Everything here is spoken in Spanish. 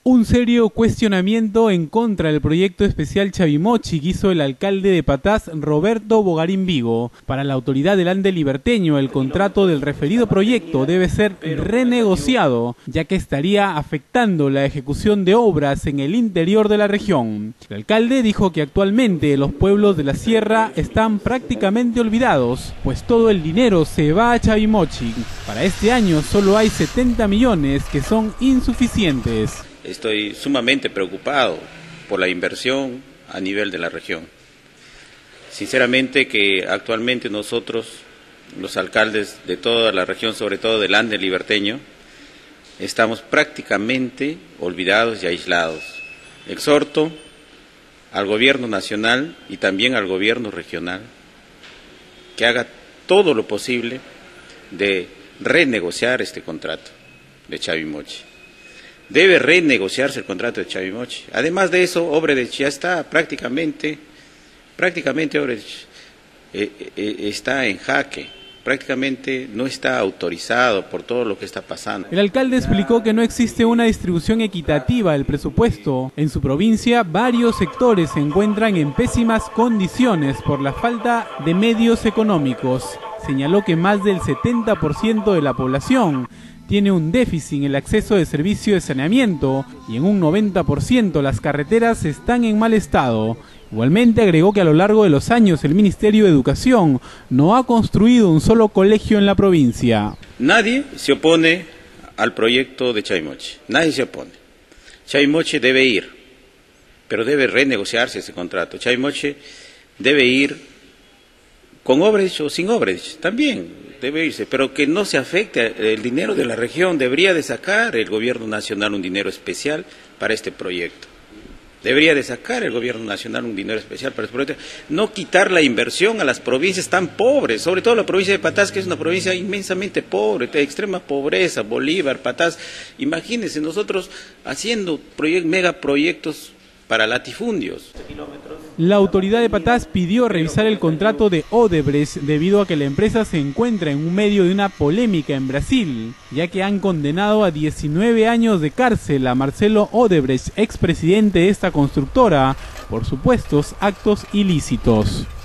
Un serio cuestionamiento en contra del proyecto especial Chavimochi que hizo el alcalde de Patás, Roberto Bogarín Vigo. Para la autoridad del Ande Liberteño, el contrato del referido proyecto debe ser renegociado, ya que estaría afectando la ejecución de obras en el interior de la región. El alcalde dijo que actualmente los pueblos de la sierra están prácticamente olvidados, pues todo el dinero se va a Chavimochi. Para este año solo hay 70 millones que son insuficientes. Estoy sumamente preocupado por la inversión a nivel de la región. Sinceramente que actualmente nosotros, los alcaldes de toda la región, sobre todo del Ande Liberteño, estamos prácticamente olvidados y aislados. Exhorto al gobierno nacional y también al gobierno regional que haga todo lo posible de renegociar este contrato de Chavimochi. Debe renegociarse el contrato de Chavimochi. Además de eso, Obredech ya está prácticamente Obredech está en jaque. Prácticamente no está autorizado por todo lo que está pasando. El alcalde explicó que no existe una distribución equitativa del presupuesto. En su provincia, varios sectores se encuentran en pésimas condiciones por la falta de medios económicos. Señaló que más del 70% de la población tiene un déficit en el acceso de servicio de saneamiento y en un 90% las carreteras están en mal estado. Igualmente agregó que a lo largo de los años el Ministerio de Educación no ha construido un solo colegio en la provincia. Nadie se opone al proyecto de Chavimochi, nadie se opone. Chavimochi debe ir, pero debe renegociarse ese contrato. Chavimochi debe ir con Obredech o sin Obredech, también debe irse, pero que no se afecte el dinero de la región. Debería de sacar el gobierno nacional un dinero especial para este proyecto. Debería de sacar el gobierno nacional un dinero especial para este proyecto. No quitar la inversión a las provincias tan pobres, sobre todo la provincia de Patás, que es una provincia inmensamente pobre, de extrema pobreza, Bolívar, Patás. Imagínense nosotros haciendo megaproyectos para latifundios. La autoridad de Patás pidió revisar el contrato de Odebrecht debido a que la empresa se encuentra en medio de una polémica en Brasil, ya que han condenado a 19 años de cárcel a Marcelo Odebrecht, expresidente de esta constructora, por supuestos actos ilícitos.